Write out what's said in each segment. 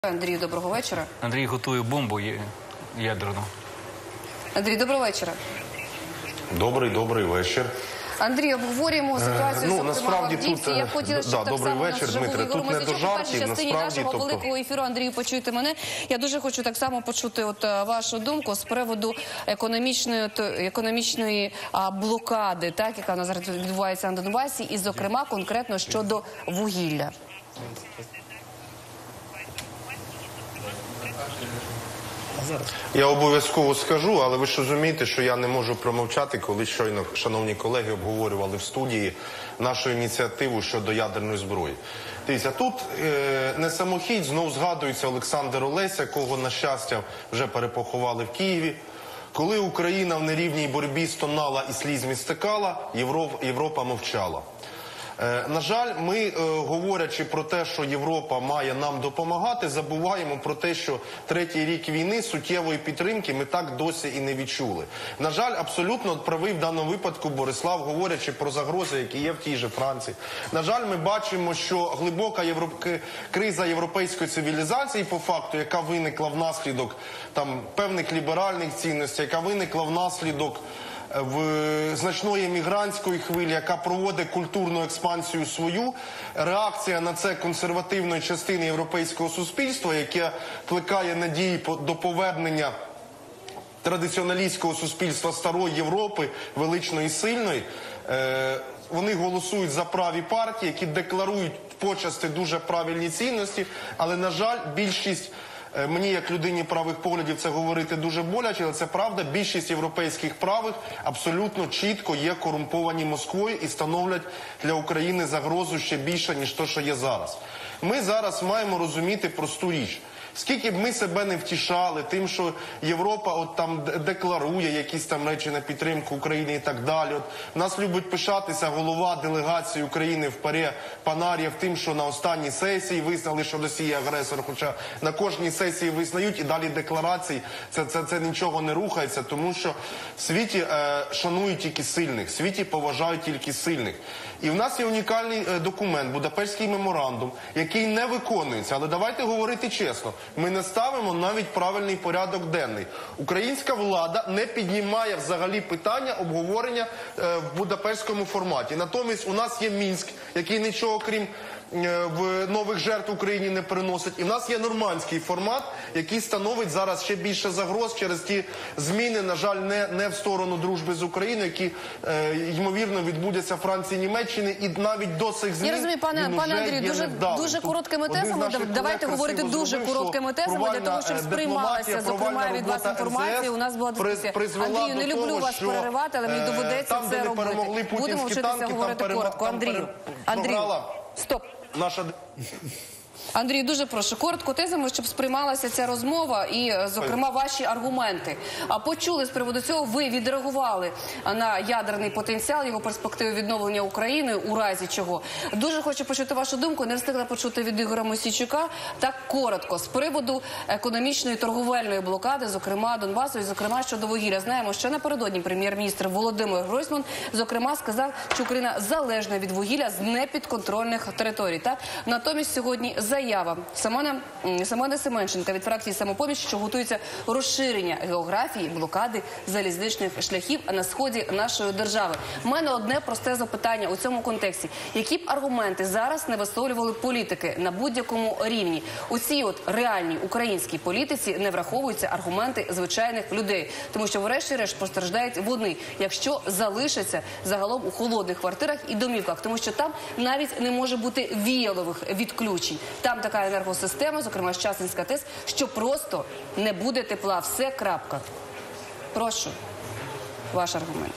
Андрію, доброго вечора. Андрій готує бомбу ядерну. Андрій, доброго вечора. Добрий вечір. Андрій, обговорюємо ситуацію, зокрема, в Авдіївці. Я хотіла, щоб так само нас вже був Ігор Мосійчук. У першій частині нашого великого ефіру, Андрію, почуйте мене. Я дуже хочу так само почути вашу думку з приводу економічної блокади, так, яка у нас зараз відбувається на Донбасі, і, зокрема, конкретно щодо вугілля. Я обов'язково скажу, але ви ж розумієте, що я не можу промовчати, коли щойно, шановні колеги, обговорювали в студії нашу ініціативу щодо ядерної зброї. Дивіться, тут не самохідь, знов згадується Олександр Олесь, якого, на щастя, вже перепоховали в Києві. Коли Україна в нерівній боротьбі стонала і слізьми стикала, Європа мовчала. На жаль, ми, говорячи про те, що Європа має нам допомагати, забуваємо про те, що третій рік війни суттєвої підтримки ми так досі і не відчули. На жаль, абсолютно правий в даному випадку Борислав, говорячи про загрози, які є в тій же Франції. На жаль, ми бачимо, що глибока криза європейської цивілізації, по факту, яка виникла внаслідок певних ліберальних цінностей, яка виникла внаслідок значної мігрантської хвилі, яка проводить культурну експансію свою. Реакція на це консервативної частини європейського суспільства, яке плекає надії до повернення традиціоналістського суспільства старої Європи, величної і сильної. Вони голосують за праві партії, які декларують почасти дуже правильні цінності, але, на жаль, більшість, мені як людині правих поглядів це говорити дуже боляче, але це правда, більшість європейських правих абсолютно чітко є корумповані Москвою і становлять для України загрозу ще більше, ніж те, що є зараз. Ми зараз маємо розуміти просту річ. Скільки б ми себе не втішали тим, що Європа декларує якісь речі на підтримку України і так далі. В нас любить пишатися голова делегації України в ПАРЄ Панарєв тим, що на останній сесії визнали, що Росія агресор, хоча на кожній сесії визнають і далі декларації. Це нічого не рухається, тому що в світі шанують тільки сильних, в світі поважають тільки сильних. І в нас є унікальний документ, Будапештський меморандум, який не виконується. Але давайте говорити чесно, ми не ставимо навіть правильний порядок денний. Українська влада не піднімає взагалі питання обговорення в Будапештському форматі. Натомість у нас є Мінськ, який нічого крім нових жертв Україні не приносить. І в нас є нормандський формат, який становить зараз ще більше загроз через ті зміни, на жаль, не в сторону дружби з Україною, які, ймовірно, відбудуться Франції і Німеччини, і навіть до цих змін. Я розумію, пане Андрію, дуже короткими тезами, давайте говорити дуже короткими тезами, для того, щоб сприймалася, зокрема, від вас інформація, у нас була дискусія. Андрію, не люблю вас переривати, але мені доведеться це робити. Будемо вчитися говорити коротко. Андрію, стоп. Андрій, дуже прошу, коротко тезами, щоб сприймалася ця розмова і, зокрема, ваші аргументи. А почули з приводу цього, ви відреагували на ядерний потенціал, його перспективи відновлення України, у разі чого. Дуже хочу почути вашу думку, не встигла почути від Ігоря Мосійчука. Так коротко, з приводу економічної торговельної блокади, зокрема, Донбасу, і, зокрема, щодо вугілля. Знаємо, що напередодні прем'єр-міністр Володимир Гройсман, зокрема, сказав, що Україна залежна від вугілля з непідконтрольних територій. Так? Натомість сьогодні заява Семена Семенченка від фракції «Самопоміч», що готується розширення географії блокади залізничних шляхів на сході нашої держави. У мене одне просте запитання у цьому контексті. Які б аргументи зараз не висловлювали політики на будь-якому рівні? У цій реальній українській політиці не враховуються аргументи звичайних людей. Тому що, врешті-решт, постраждають вони, якщо залишаться загалом у холодних квартирах і домівках. Тому що там навіть не може бути віялових відключень. Там така енергосистема, зокрема Щасинська ТЕС, що просто не буде тепла. Все, крапка. Прошу, ваш аргумент.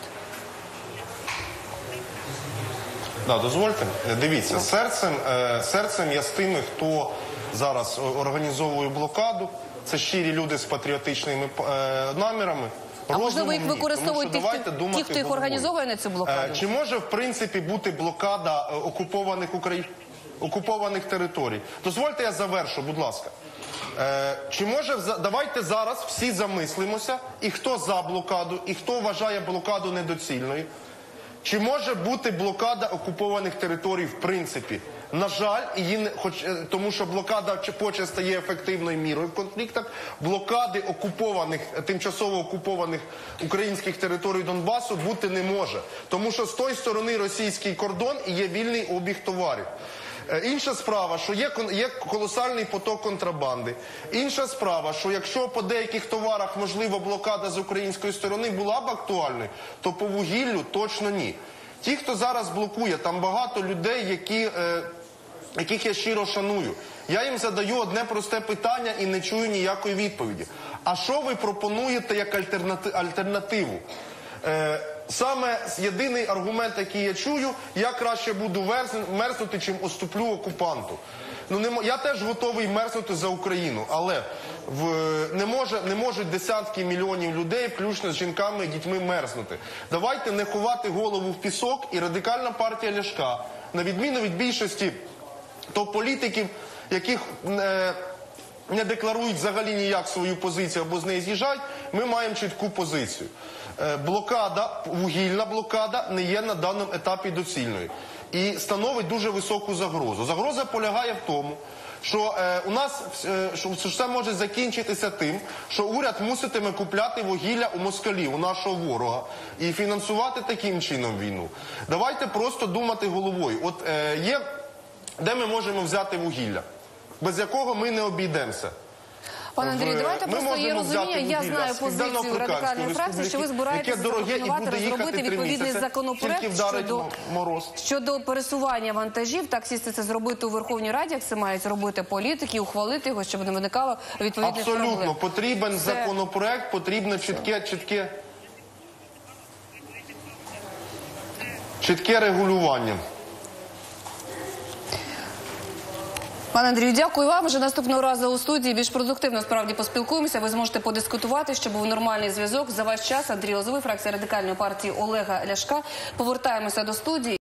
Дозвольте. Дивіться, серцем я з тими, хто зараз організовує блокаду. Це щирі люди з патріотичними намірами. А можливо, їх використовують ті, хто їх організовує на цю блокаду? Чи може, в принципі, бути блокада окупованих територій? Дозвольте, я завершу, будь ласка. Давайте зараз всі замислимося, і хто за блокаду, і хто вважає блокаду недоцільною. Чи може бути блокада окупованих територій в принципі? На жаль, тому що блокада почасти є ефективною мірою в конфліктах, блокади тимчасово окупованих українських територій Донбасу бути не може. Тому що з тої сторони російський кордон і є вільний обіг товарів. Інша справа, що є колосальний поток контрабанди. Інша справа, що якщо по деяких товарах, можливо, блокада з української сторони була б актуальною, то по вугіллю точно ні. Ті, хто зараз блокує, там багато людей, яких я щиро шаную. Я їм задаю одне просте питання і не чую ніякої відповіді. А що ви пропонуєте як альтернативу? Саме єдиний аргумент, який я чую, я краще буду мерзнути, чим уступлю окупанту. Я теж готовий мерзнути за Україну, але не можуть десятки мільйонів людей, включно з жінками і дітьми, мерзнути. Давайте не ховати голову в пісок, і Радикальна партія Ляшка, на відміну від більшості топ-політиків, яких не декларують взагалі ніяк свою позицію або з неї з'їжджають, ми маємо чітку позицію. Вугільна блокада не є на даному етапі доцільною і становить дуже високу загрозу. Загроза полягає в тому, що що все може закінчитися тим, що уряд муситиме купляти вугілля у москалів, у нашого ворога, і фінансувати таким чином війну. Давайте просто думати головою. Де ми можемо взяти вугілля, без якого ми не обійдемося? Пане Андрію, давайте просто є розуміння, я знаю позицію Радикальної фракції, що ви збираєтеся запропонувати розробити відповідний законопроект щодо пересування вантажів. Так сісти це зробити у Верховній Раді, як це мають зробити політики, ухвалити його, щоб не виникало відповідних проблем. Абсолютно. Потрібен законопроект, потрібно чітке регулювання. Пане Андрію, дякую вам. Вже наступного разу у студії більш продуктивно справді поспілкуємося. Ви зможете подискутувати, щоб був нормальний зв'язок. За ваш час Андрій Лозовий, фракція Радикальної партії Олега Ляшка. Повертаємося до студії.